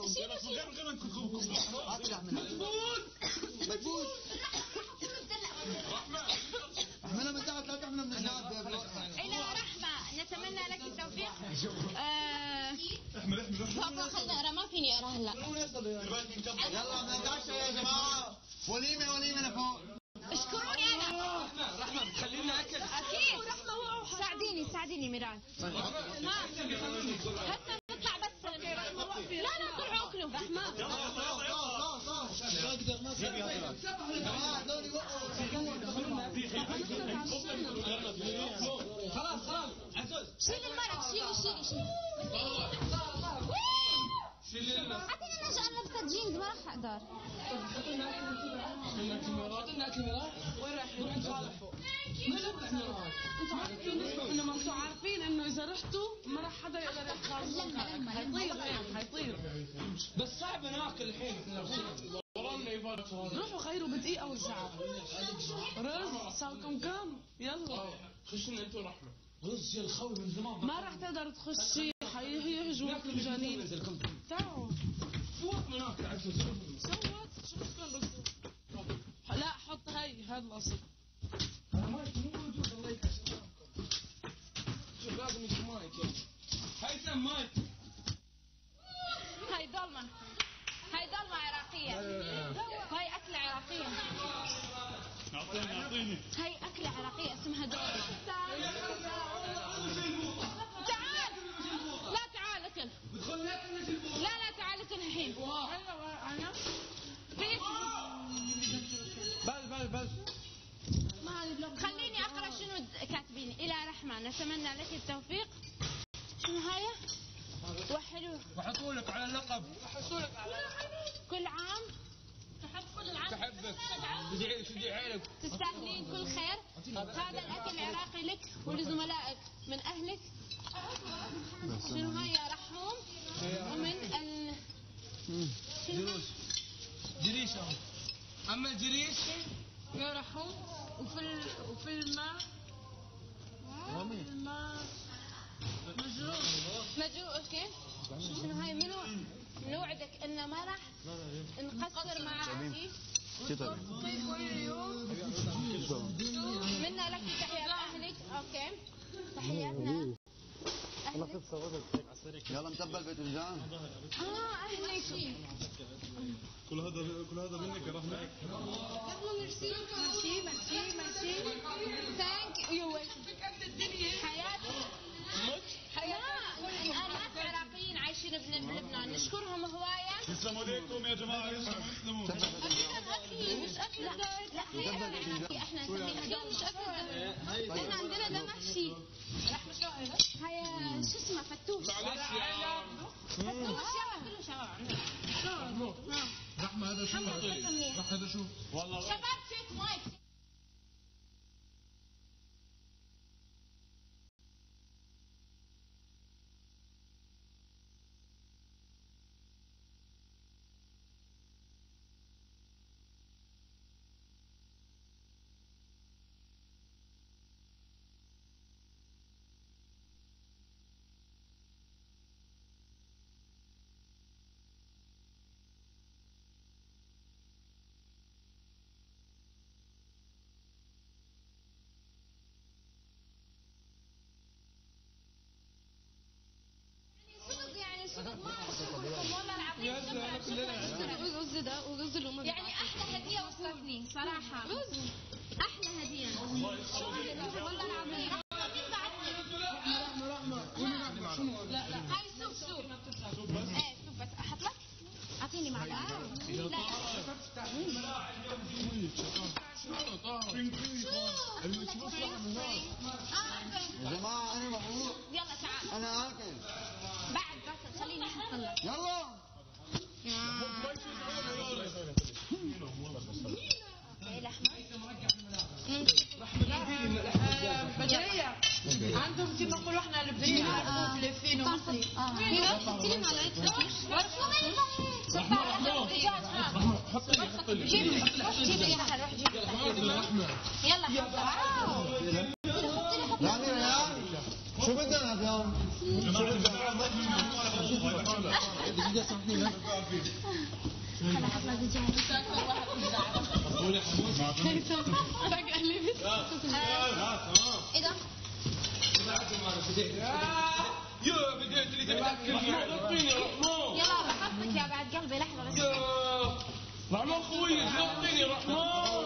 اطلع منها مكبوت احنا لما تعال لا تعمل من النار الى رحمه نتمنى لك التوفيق. خلنا ما فيني اقرا هلا. يلا بنتعشى يا جماعه. وليمه انا فوق. اشكروني انا. رحمه بتخلينا اكل. اكيد. ساعديني ميران. حتى نطلع بس. لا طلعوا اكلوا. رحمه خلاص عزوز شيل المرق. شيل اعطيني انا عشان لابسه جينز ما راح اقدر. وين رايحين؟ صالحوا. انتوا عارفين انه اذا رحتوا ما راح حدا يقدر يتخلص. حيطير. بس صعب ناكل الحين. روحوا خيروا بدقيقة وارجعوا. رز صاركم كم؟ يلا خشنا انتوا رحمه. رز الخول من زمان ما راح تقدر تخشي. حيهجموك الجنين. تعالوا فوق ناكل عزوز. سوت شو بدكم رز؟ لا حط هذا الاصل. شوف لازم يجي مايك. هيثم مايك. هاي ضلمه عراقيه. هاي اكله عراقيه. اعطيني هاي اكله عراقيه اسمها دوري. تعال اكل. لا تعال اكل الحين. بل خليني اقرا شنو كاتبين. الى رحمه نتمنى لك التوفيق. شنو هاي؟ وحلوه. وحطوا لك على اللقب. كل عام تحبك. تدعي عيلك. تستاهلين كل خير. هذا الاكل العراقي لك ولزملائك من اهلك. شنو هاي يا رحوم؟ ومن جريش. اما الجريش يا رحوم. وفي الماء مجروح. اوكي. شنو هاي؟ منو نوعدك انه ما راح نقصر معاكي كل يوم. منا لك تحيات اهلك. اوكي تحياتنا اهلك. يلا متبل باذنجان. اهلك. كل هذا منك يا رحمه. ميرسي. ثانك يو. حياتي. ناس عراقيين عايشين بلبنان نشكرهم هوايه. يسلموا عليكم يا جماعه. يسلموا. مش اكل. لا احنا نسميها دول مش اكل. احنا عندنا دمحشي. هاي شو اسمه فتوش. فتوش كله شباب. رحمه هذا شو؟ والله شباب تشيك مايك. يعني احلى هديه وصلتني صراحه. احلى هديه والله العظيم. لا هاي سوب. ايه سوب بس احط لك. اعطيني معلقه. لا يا جماعه انا مبروك. يلا تعال. انا اكل. بعد بس خليني اخلص. يلا. بدرية عندهم كيف نقول احنا اللبنانيين عارفين ملفين ومصري. حطي لي معلقه فتوش. جيب اياها. روح جيب. يلا يا شو بدنا اليوم؟ هلا حطنا دجاج. فجأة لبس. ايه ده؟ يا بديت لي تاكل غطيني رحمون. يلا بحطك يا بعد قلبي لحظة بس. رحمون خوي غطيني رحمون.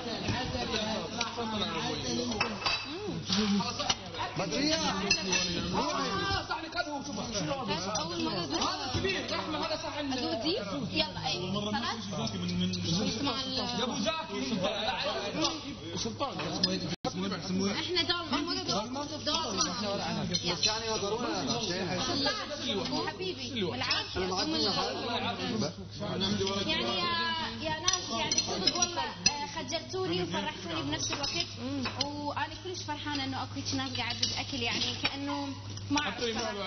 بدرية صحني كذا شوفها. أول مرة أدوق. هذا كبير رحمة هذا صحن. أدوق دي؟ يلا إيه خلاص. يا ابو زاكي سلطان احنا دولمة بس يعني وضرونا سلطان حبيبي والعافية يعني يا ناس يعني صدق والله خجلتوني وفرحتوني بنفس الوقت وانا كلش فرحانة انه اكو ناس قاعد بالاكل يعني كأنه ما اعرف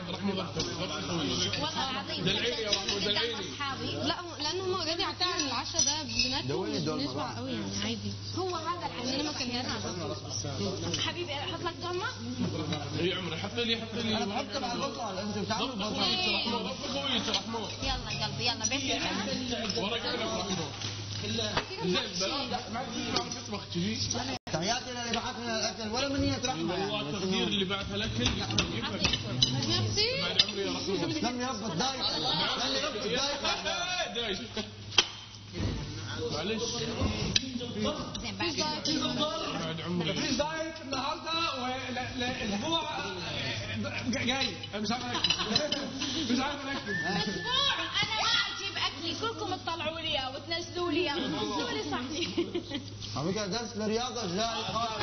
والله العظيم دلعيني يا رحمة دلعيني. اصحابي لا لانه هم اوريدي عارفين العشاء ده بناكل بنشبع قوي يعني عادي. هو هذا العشاء ما كان حبيبي احط لك دولمة؟ اي عمري حط لي انا بحط مع البصل انت بتعمل بصل خوي رحمون. يلا قلبي يلا بيت ورق علم رحمون. زين ما تسمع تطبخ كذي. تحياتنا اللي بعث لنا الاكل ولا منية رحمة والله التقدير اللي بعث الاكل ميرسي. بعد عمري يا رحمون. لم يربط دايق لم يربط دايق معلش زين بعد عمري. في دايت النهارده والاسبوع جاي مش عارف اركز مش عارف اركز. اسبوع انا ما اجيب اكلي كلكم تطلعوا لي وتنزلوا لي وتنزلوا لي صحني. على فكرة درس الرياضة جاي قائم.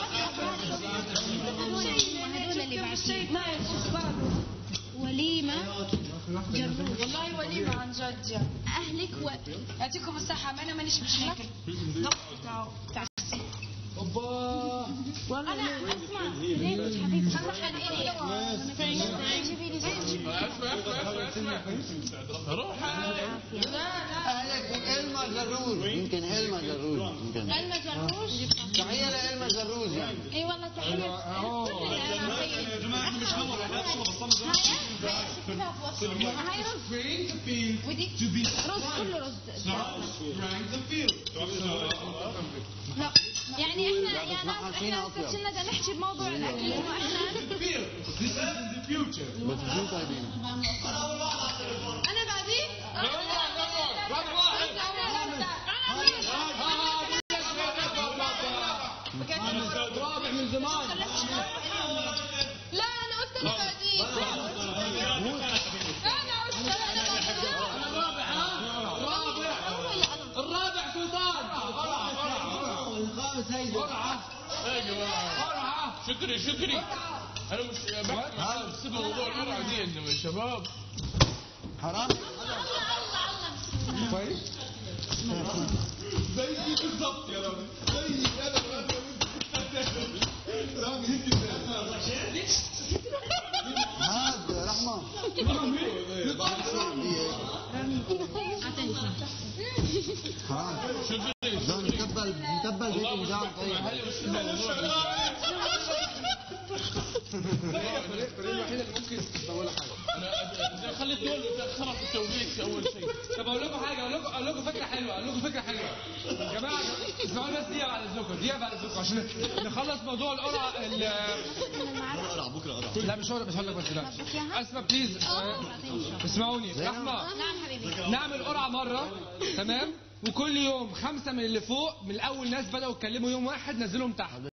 هذول اللي بعشين وليمة جروش. والله وليمة عن جد. اهلك يعطيكم الصحة ما انا مانيش مش هيك. تعالوا انا اسمع ليش حبيبي صحن الي جيبي لي اسمع روح. اهلك إلما جروج يمكن إلما جروج يمكن. علمة جروش. تحية لإلما جروج يعني. اي والله تحية. يا جماعة مش نور هاي رز ودي رز كله رز. لا يعني احنا يا ناس احنا كنا بدنا نحكي بموضوع الاكل انه احنا بس شو طيبين؟ انا بعدين رابع من زمان. لا انا قلت لك بعدين انا قلت الرابع سلطان. الخامس هيدا. شكري انا مش بحكي موضوع القرعه دي انما يا شباب حرام. كويس زي بالضبط يا رامي زي انا رامي هيك هاد رحمة. حرام. لو نتبل بيت مجال طيب. الوحيده اللي ممكن ولا حاجه انا خليت دول تاخرها في التوقيت اول شيء. طب اقول لكم حاجه اقول لكم فكره حلوه يا جماعه اسمعوا بس دقيقه بعد اذنكم عشان نخلص موضوع القرعه بكره لا مش هقول لك بس لا اسمع بليز اسمعوني رحمه. نعم حبيبي. نعمل قرعه مره تمام وكل يوم 5 من اللي فوق من الاول ناس بداوا يتكلموا يوم واحد نزلهم تحت.